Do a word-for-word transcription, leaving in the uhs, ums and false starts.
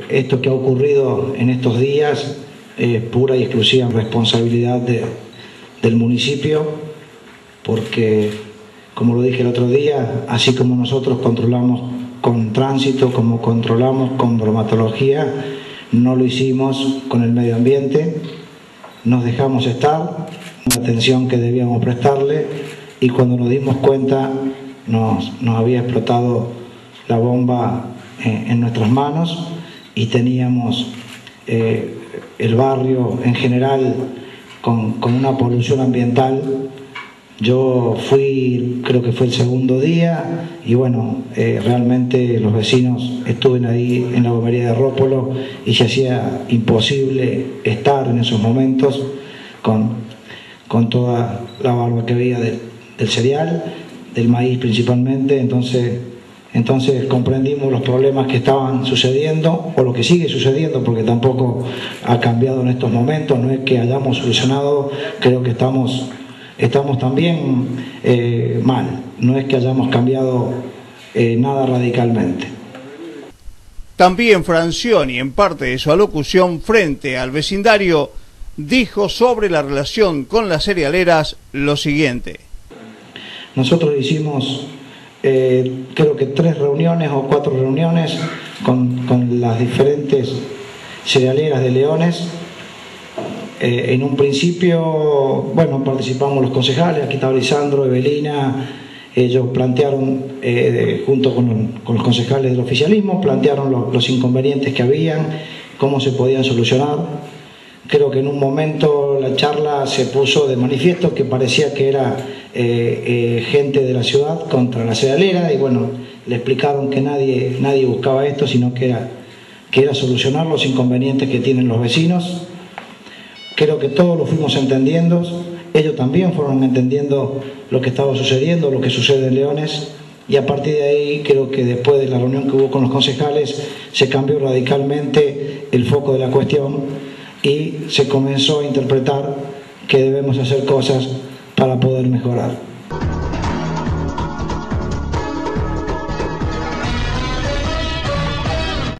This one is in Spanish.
esto que ha ocurrido en estos días es pura y exclusiva responsabilidad de, del municipio, porque, como lo dije el otro día, así como nosotros controlamos con tránsito, como controlamos con bromatología, no lo hicimos con el medio ambiente, nos dejamos estar, la atención que debíamos prestarle, y cuando nos dimos cuenta nos, nos había explotado la bomba en, en nuestras manos y teníamos eh, el barrio en general con, con una polución ambiental. Yo fui, creo que fue el segundo día, y bueno, eh, realmente los vecinos estuvieron ahí en la gomería de Rópolo y se hacía imposible estar en esos momentos con, con toda la barba que había de, del cereal, del maíz principalmente. Entonces, entonces comprendimos los problemas que estaban sucediendo, o lo que sigue sucediendo, porque tampoco ha cambiado en estos momentos. No es que hayamos solucionado, creo que estamos... Estamos también eh, mal, no es que hayamos cambiado eh, nada radicalmente. También Francioni, en parte de su alocución frente al vecindario, dijo sobre la relación con las cerealeras lo siguiente. Nosotros hicimos eh, creo que tres reuniones o cuatro reuniones con, con las diferentes cerealeras de Leones. Eh, en un principio, bueno, participamos los concejales, aquí estaba Lisandro, Evelina, ellos plantearon, eh, junto con, con los concejales del oficialismo, plantearon lo, los inconvenientes que habían, cómo se podían solucionar. Creo que en un momento la charla se puso de manifiesto que parecía que era eh, eh, gente de la ciudad contra la cerealera, y bueno, le explicaron que nadie, nadie buscaba esto, sino que era, que era solucionar los inconvenientes que tienen los vecinos. Creo que todos lo fuimos entendiendo, ellos también fueron entendiendo lo que estaba sucediendo, lo que sucede en Leones, y a partir de ahí creo que después de la reunión que hubo con los concejales se cambió radicalmente el foco de la cuestión y se comenzó a interpretar que debemos hacer cosas para poder mejorar.